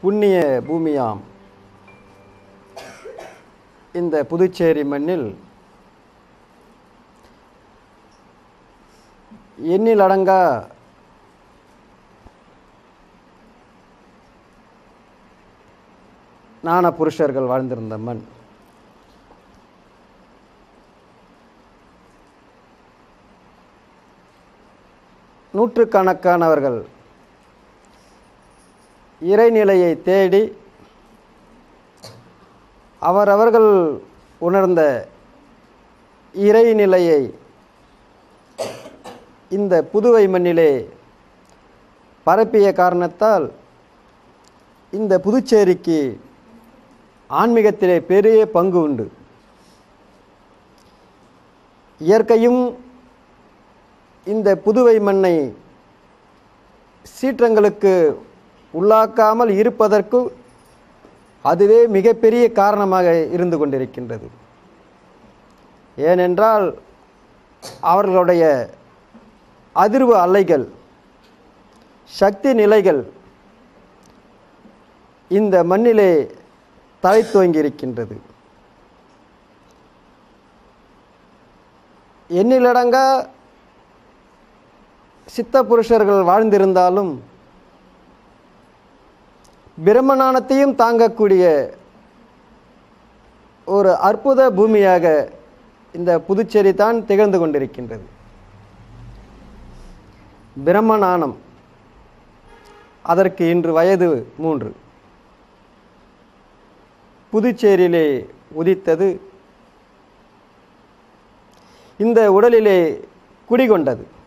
புண்ணிய பூமியாம் இந்த புதுச்சேரி மண்ணில் எண்ணிலடங்கா ஞான புருஷர்கள் வாழ்ந்திருந்த மண். நூற்றுக்கணக்கானவர்கள் இறைநிலையை தேடி அவரவர்கள் உணர்ந்த இறைநிலையை இந்த புதுவை மண்ணிலே பரப்பிய காரணத்தால் இந்த புதுச்சேரிக்கு ஆன்மீகத்திலே பெரிய பங்கு உண்டு. இயற்கையும் இந்த புதுவை மண்ணை சீற்றங்களுக்கு உள்ளாக்காமல் இருப்பதற்கு அதுவே மிகப்பெரிய காரணமாக இருந்து கொண்டிருக்கின்றது. ஏனென்றால் அவர்களுடைய அதிர்வு அலைகள், சக்தி நிலைகள் இந்த மண்ணிலே தலை துவங்கியிருக்கின்றது. எண்ணிலடங்கா சித்த புருஷர்கள் வாழ்ந்திருந்தாலும் பிரம்மஞானத்தையும் தாங்கக்கூடிய ஒரு அற்புத பூமியாக இந்த புதுச்சேரி தான் திகழ்ந்து கொண்டிருக்கின்றது. பிரம்மஞானம் அதற்கு இன்று வயது 3. புதுச்சேரியிலே உதித்தது, இந்த உடலிலே குடிகொண்டது.